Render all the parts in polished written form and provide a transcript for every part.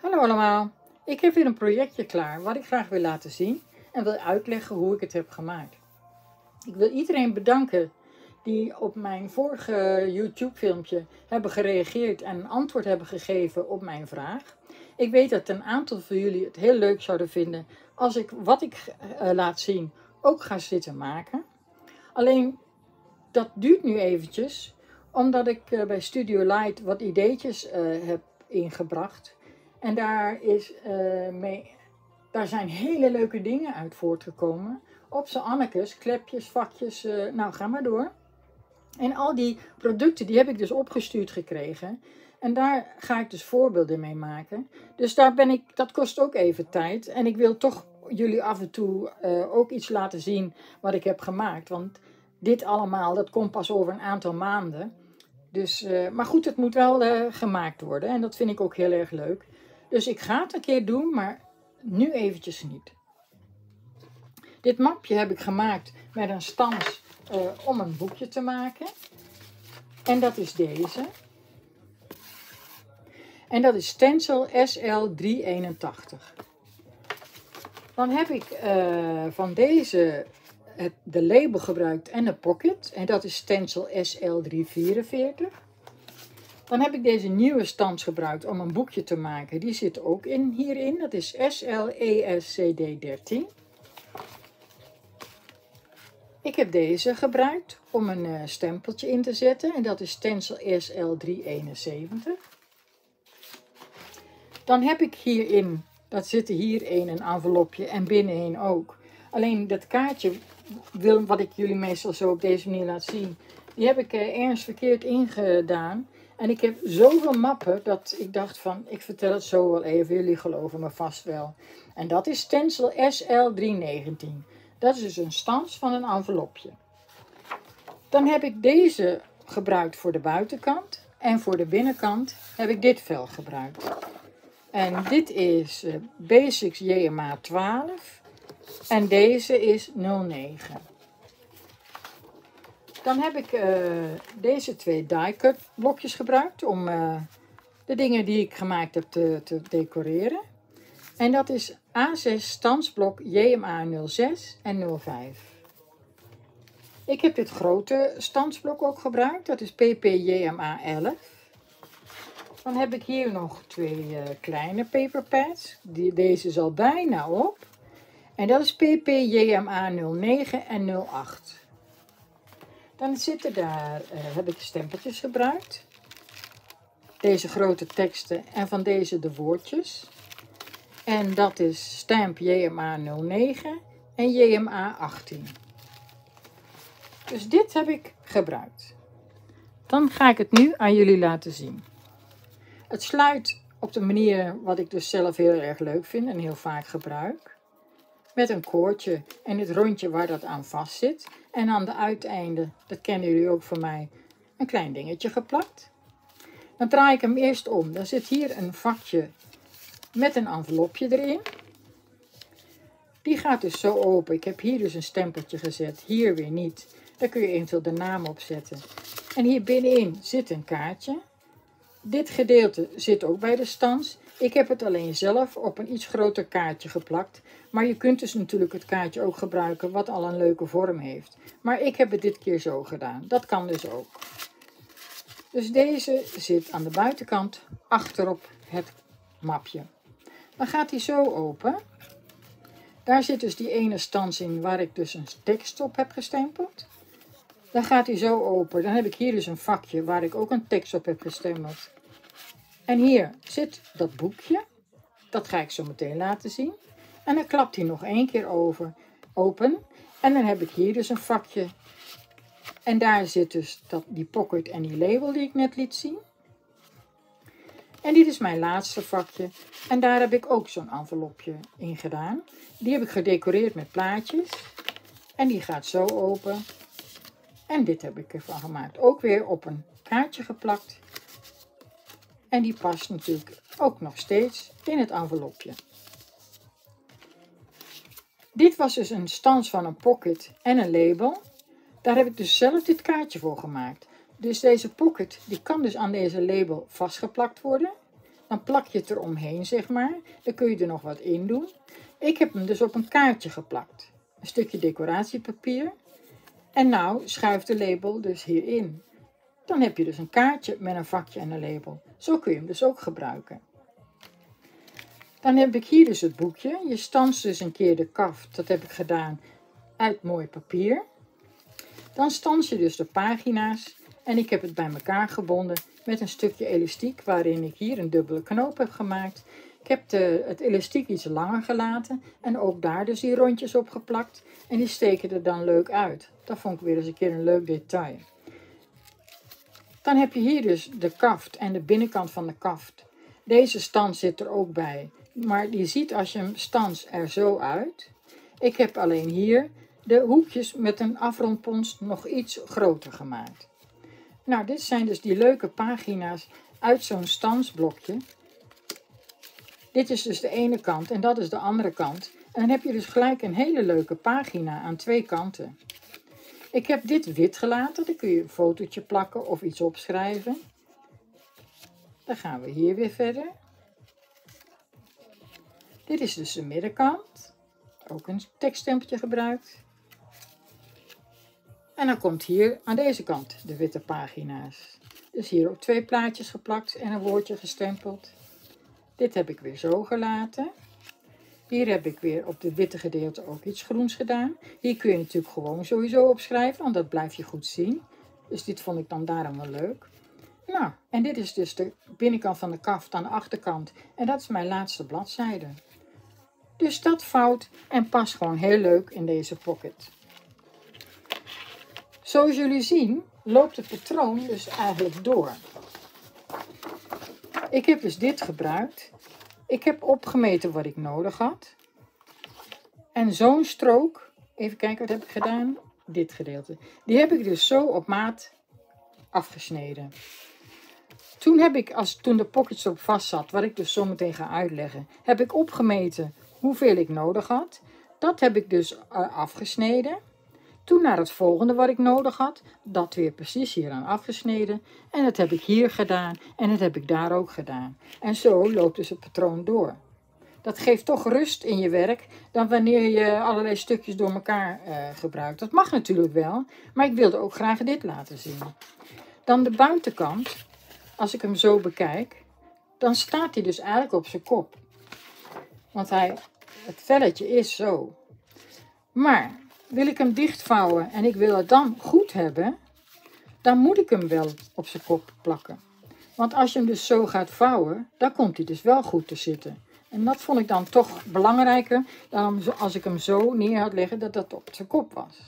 Hallo allemaal, ik heb weer een projectje klaar wat ik graag wil laten zien en wil uitleggen hoe ik het heb gemaakt. Ik wil iedereen bedanken die op mijn vorige YouTube filmpje hebben gereageerd en een antwoord hebben gegeven op mijn vraag. Ik weet dat een aantal van jullie het heel leuk zouden vinden als ik wat ik laat zien ook ga zitten maken. Alleen dat duurt nu eventjes omdat ik bij Studio Light wat ideetjes heb ingebracht. En daar zijn hele leuke dingen uit voortgekomen. Op z'n Annekes, klepjes, vakjes, nou ga maar door. En al die producten die heb ik dus opgestuurd gekregen. En daar ga ik dus voorbeelden mee maken. Dus dat kost ook even tijd. En ik wil toch jullie af en toe ook iets laten zien wat ik heb gemaakt. Want dit allemaal, dat komt pas over een aantal maanden. Dus, maar goed, het moet wel gemaakt worden. En dat vind ik ook heel erg leuk. Dus ik ga het een keer doen, maar nu eventjes niet. Dit mapje heb ik gemaakt met een stans om een boekje te maken. En dat is deze. En dat is Stencil SL381. Dan heb ik van deze de label gebruikt en de pocket. En dat is Stencil SL344. Dan heb ik deze nieuwe stans gebruikt om een boekje te maken. Die zit ook hierin. Dat is SLESCD13. Ik heb deze gebruikt om een stempeltje in te zetten. En dat is Stencil SL371. Dan heb ik hierin, dat zit hierin een envelopje en binnenin ook. Alleen dat kaartje, wat ik jullie meestal zo op deze manier laat zien, die heb ik ergens verkeerd ingedaan. En ik heb zoveel mappen dat ik dacht van, ik vertel het zo wel even, jullie geloven me vast wel. En dat is Stencil SL319. Dat is dus een stans van een envelopje. Dan heb ik deze gebruikt voor de buitenkant. En voor de binnenkant heb ik dit vel gebruikt. En dit is Basics JMA 12. En deze is 09. Dan heb ik deze twee die-cut blokjes gebruikt om de dingen die ik gemaakt heb te decoreren. En dat is A6 stansblok JMA 06 en 05. Ik heb dit grote stansblok ook gebruikt. Dat is PP JMA 11. Dan heb ik hier nog twee kleine paperpads. Deze is al bijna op. En dat is PP JMA 09 en 08. Dan zitten daar, heb ik stempeltjes gebruikt. Deze grote teksten en van deze de woordjes. En dat is stamp JMA 09 en JMA 18. Dus dit heb ik gebruikt. Dan ga ik het nu aan jullie laten zien. Het sluit op de manier wat ik dus zelf heel erg leuk vind en heel vaak gebruik. Met een koordje en het rondje waar dat aan vast zit. En aan de uiteinden, dat kennen jullie ook van mij, een klein dingetje geplakt. Dan draai ik hem eerst om. Dan zit hier een vakje met een envelopje erin. Die gaat dus zo open. Ik heb hier dus een stempeltje gezet. Hier weer niet. Daar kun je eventueel de naam op zetten. En hier binnenin zit een kaartje. Dit gedeelte zit ook bij de stans. Ik heb het alleen zelf op een iets groter kaartje geplakt. Maar je kunt dus natuurlijk het kaartje ook gebruiken wat al een leuke vorm heeft. Maar ik heb het dit keer zo gedaan. Dat kan dus ook. Dus deze zit aan de buitenkant achterop het mapje. Dan gaat hij zo open. Daar zit dus die ene stans in waar ik dus een tekst op heb gestempeld. Dan gaat hij zo open. Dan heb ik hier dus een vakje waar ik ook een tekst op heb gestempeld. En hier zit dat boekje. Dat ga ik zo meteen laten zien. En dan klapt hij nog één keer open. En dan heb ik hier dus een vakje. En daar zit dus die pocket en die label die ik net liet zien. En dit is mijn laatste vakje. En daar heb ik ook zo'n envelopje in gedaan. Die heb ik gedecoreerd met plaatjes. En die gaat zo open. En dit heb ik ervan gemaakt. Ook weer op een kaartje geplakt. En die past natuurlijk ook nog steeds in het envelopje. Dit was dus een stans van een pocket en een label. Daar heb ik dus zelf dit kaartje voor gemaakt. Dus deze pocket die kan dus aan deze label vastgeplakt worden. Dan plak je het eromheen, zeg maar. Dan kun je er nog wat in doen. Ik heb hem dus op een kaartje geplakt. Een stukje decoratiepapier. En nou schuift de label dus hierin. Dan heb je dus een kaartje met een vakje en een label. Zo kun je hem dus ook gebruiken. Dan heb ik hier dus het boekje. Je stanst dus een keer de kaft. Dat heb ik gedaan uit mooi papier. Dan stans je dus de pagina's. En ik heb het bij elkaar gebonden met een stukje elastiek. Waarin ik hier een dubbele knoop heb gemaakt. Ik heb het elastiek iets langer gelaten. En ook daar dus die rondjes op geplakt. En die steken er dan leuk uit. Dat vond ik weer eens een keer een leuk detail. Dan heb je hier dus de kaft en de binnenkant van de kaft. Deze stans zit er ook bij. Maar je ziet als je hem stans er zo uit. Ik heb alleen hier de hoekjes met een afrondpons nog iets groter gemaakt. Nou, dit zijn dus die leuke pagina's uit zo'n stansblokje. Dit is dus de ene kant en dat is de andere kant. En dan heb je dus gelijk een hele leuke pagina aan twee kanten. Ik heb dit wit gelaten, dan kun je een fotootje plakken of iets opschrijven. Dan gaan we hier weer verder. Dit is dus de middenkant. Ook een tekststempeltje gebruikt. En dan komt hier aan deze kant de witte pagina's. Dus hier ook twee plaatjes geplakt en een woordje gestempeld. Dit heb ik weer zo gelaten. Hier heb ik weer op het witte gedeelte ook iets groens gedaan. Hier kun je natuurlijk gewoon sowieso opschrijven, want dat blijf je goed zien. Dus dit vond ik dan daarom wel leuk. Nou, en dit is dus de binnenkant van de kaft aan de achterkant. En dat is mijn laatste bladzijde. Dus dat vouwt en past gewoon heel leuk in deze pocket. Zoals jullie zien loopt het patroon dus eigenlijk door. Ik heb dus dit gebruikt. Ik heb opgemeten wat ik nodig had. En zo'n strook, even kijken wat heb ik gedaan. Dit gedeelte. Die heb ik dus zo op maat afgesneden. Toen heb ik, toen de pockets erop vast zat, wat ik dus zo meteen ga uitleggen, heb ik opgemeten hoeveel ik nodig had. Dat heb ik dus afgesneden. Toen naar het volgende wat ik nodig had, dat weer precies hier aan afgesneden. En dat heb ik hier gedaan en dat heb ik daar ook gedaan. En zo loopt dus het patroon door. Dat geeft toch rust in je werk dan wanneer je allerlei stukjes door elkaar gebruikt. Dat mag natuurlijk wel, maar ik wilde ook graag dit laten zien. Dan de buitenkant, als ik hem zo bekijk, dan staat hij dus eigenlijk op zijn kop. Want het velletje is zo. Maar wil ik hem dichtvouwen en ik wil het dan goed hebben, dan moet ik hem wel op zijn kop plakken. Want als je hem dus zo gaat vouwen, dan komt hij dus wel goed te zitten. En dat vond ik dan toch belangrijker dan als ik hem zo neer had leggen dat dat op zijn kop was.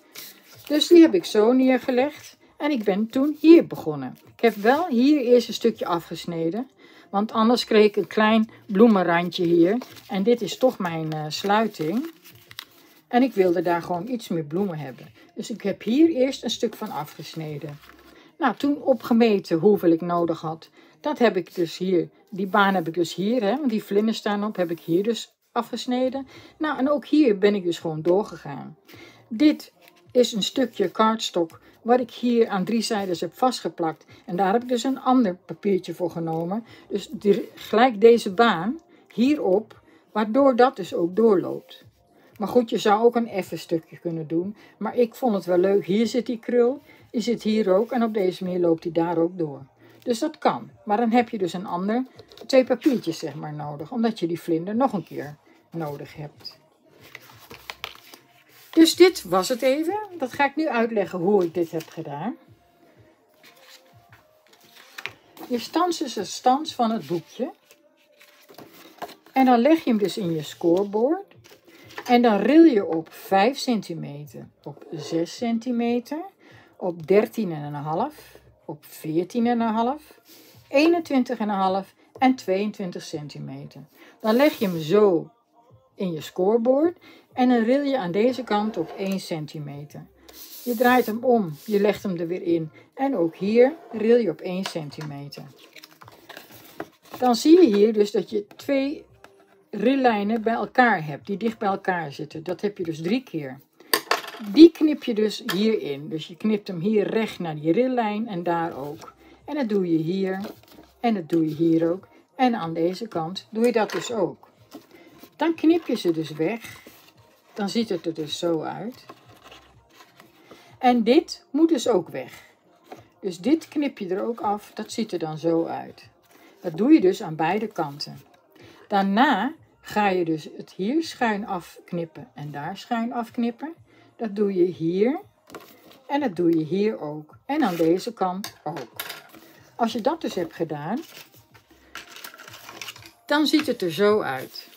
Dus die heb ik zo neergelegd en ik ben toen hier begonnen. Ik heb wel hier eerst een stukje afgesneden, want anders kreeg ik een klein bloemenrandje hier. En dit is toch mijn sluiting. En ik wilde daar gewoon iets meer bloemen hebben. Dus ik heb hier eerst een stuk van afgesneden. Nou, toen opgemeten hoeveel ik nodig had. Dat heb ik dus hier. Die baan heb ik dus hier. Want die vlinders staan op. Heb ik hier dus afgesneden. Nou, en ook hier ben ik dus gewoon doorgegaan. Dit is een stukje cardstock. Wat ik hier aan 3 zijdes heb vastgeplakt. En daar heb ik dus een ander papiertje voor genomen. Dus gelijk deze baan hierop. Waardoor dat dus ook doorloopt. Maar goed, je zou ook een effen stukje kunnen doen. Maar ik vond het wel leuk. Hier zit die krul. Die zit hier ook. En op deze manier loopt die daar ook door. Dus dat kan. Maar dan heb je dus een ander 2 papiertjes zeg maar nodig. Omdat je die vlinder nog een keer nodig hebt. Dus dit was het even. Dat ga ik nu uitleggen hoe ik dit heb gedaan. Je stans is een stans van het boekje. En dan leg je hem dus in je scoreboard. En dan ril je op 5 centimeter, op 6 centimeter, op 13,5, op 14,5, 21,5 en 22 centimeter. Dan leg je hem zo in je scoreboard en dan ril je aan deze kant op 1 centimeter. Je draait hem om, je legt hem er weer in en ook hier ril je op 1 centimeter. Dan zie je hier dus dat je 2 rillijnen bij elkaar hebt, die dicht bij elkaar zitten. Dat heb je dus 3 keer. Die knip je dus hierin. Dus je knipt hem hier recht naar die rillijn en daar ook. En dat doe je hier en dat doe je hier ook. En aan deze kant doe je dat dus ook. Dan knip je ze dus weg. Dan ziet het er dus zo uit. En dit moet dus ook weg. Dus dit knip je er ook af. Dat ziet er dan zo uit. Dat doe je dus aan beide kanten. Daarna ga je dus het hier schuin afknippen en daar schuin afknippen. Dat doe je hier. En dat doe je hier ook. En aan deze kant ook. Als je dat dus hebt gedaan, dan ziet het er zo uit.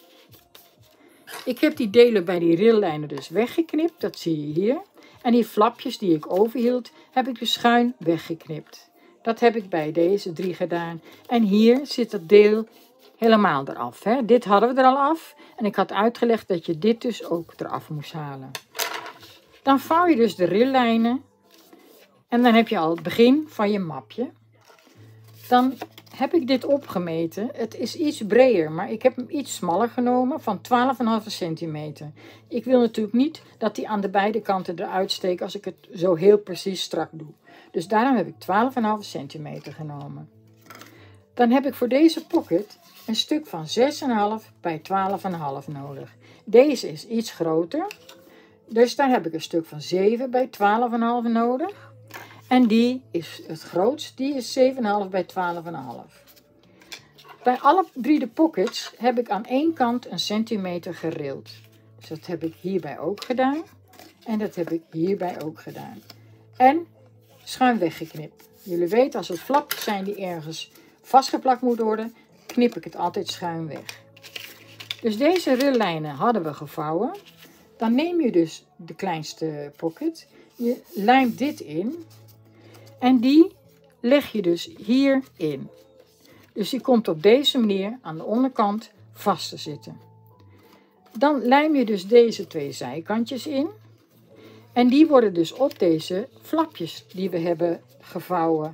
Ik heb die delen bij die rillijnen dus weggeknipt. Dat zie je hier. En die flapjes die ik overhield, heb ik dus schuin weggeknipt. Dat heb ik bij deze 3 gedaan. En hier zit het deel helemaal eraf. Hè. Dit hadden we er al af. En ik had uitgelegd dat je dit dus ook eraf moest halen. Dan vouw je dus de rillijnen. En dan heb je al het begin van je mapje. Dan heb ik dit opgemeten. Het is iets breder, maar ik heb hem iets smaller genomen van 12,5 centimeter. Ik wil natuurlijk niet dat die aan de beide kanten eruit steekt als ik het zo heel precies strak doe. Dus daarom heb ik 12,5 centimeter genomen. Dan heb ik voor deze pocket een stuk van 6,5 bij 12,5 nodig. Deze is iets groter. Dus daar heb ik een stuk van 7 bij 12,5 nodig. En die is het grootst, die is 7,5 bij 12,5. Bij alle 3 de pockets heb ik aan één kant een centimeter gerild. Dus dat heb ik hierbij ook gedaan. En dat heb ik hierbij ook gedaan. En schuin weggeknipt. Jullie weten, als het flapjes zijn die ergens vastgeplakt moeten worden, knip ik het altijd schuin weg. Dus deze rillijnen hadden we gevouwen. Dan neem je dus de kleinste pocket. Je lijmt dit in. En die leg je dus hierin. Dus die komt op deze manier aan de onderkant vast te zitten. Dan lijm je dus deze 2 zijkantjes in. En die worden dus op deze flapjes die we hebben gevouwen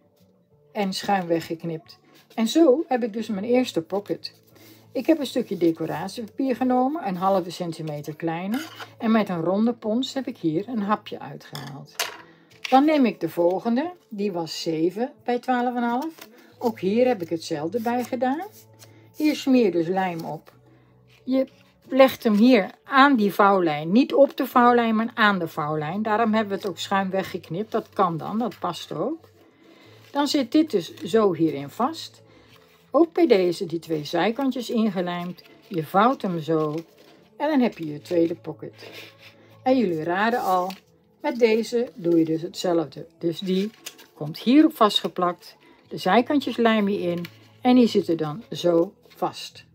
en schuin weggeknipt. En zo heb ik dus mijn eerste pocket. Ik heb een stukje decoratiepapier genomen, een halve centimeter kleiner. En met een ronde pons heb ik hier een hapje uitgehaald. Dan neem ik de volgende, die was 7 bij 12,5. Ook hier heb ik hetzelfde bij gedaan. Hier smeer je dus lijm op. Je legt hem hier aan die vouwlijn. Niet op de vouwlijn, maar aan de vouwlijn. Daarom hebben we het ook schuin weggeknipt. Dat kan dan, dat past ook. Dan zit dit dus zo hierin vast. Ook bij deze die 2 zijkantjes ingelijmd. Je vouwt hem zo. En dan heb je je tweede pocket. En jullie raden al, met deze doe je dus hetzelfde. Dus die komt hierop vastgeplakt. De zijkantjes lijm je in. En die zitten dan zo vast.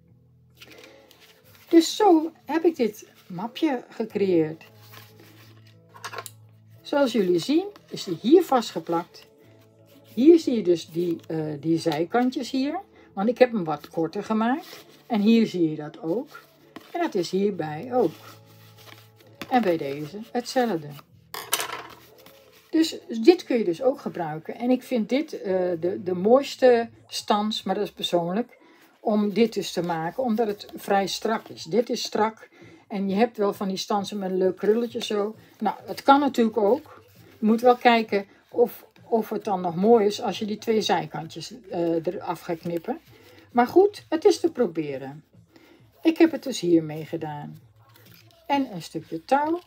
Dus zo heb ik dit mapje gecreëerd. Zoals jullie zien is die hier vastgeplakt. Hier zie je dus die zijkantjes hier. Want ik heb hem wat korter gemaakt. En hier zie je dat ook. En dat is hierbij ook. En bij deze hetzelfde. Dus dit kun je dus ook gebruiken. En ik vind dit de mooiste stans, maar dat is persoonlijk, om dit dus te maken. Omdat het vrij strak is. Dit is strak. En je hebt wel van die stansen met een leuk krulletje zo. Nou, het kan natuurlijk ook. Je moet wel kijken of het dan nog mooi is als je die 2 zijkantjes eraf gaat knippen. Maar goed, het is te proberen. Ik heb het dus hiermee gedaan. En een stukje touw.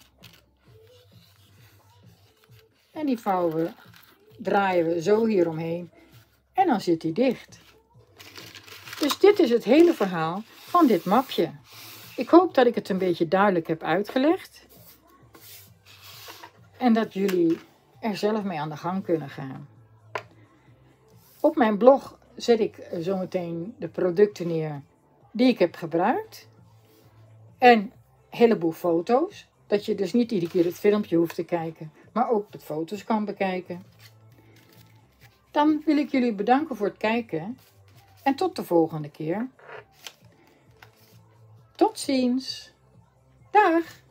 En die vouwen we, draaien we zo hieromheen. En dan zit die dicht. Dus dit is het hele verhaal van dit mapje. Ik hoop dat ik het een beetje duidelijk heb uitgelegd. En dat jullie er zelf mee aan de gang kunnen gaan. Op mijn blog zet ik zometeen de producten neer die ik heb gebruikt. En een heleboel foto's. Dat je dus niet iedere keer het filmpje hoeft te kijken, maar ook de foto's kan bekijken. Dan wil ik jullie bedanken voor het kijken. En tot de volgende keer. Tot ziens. Dag.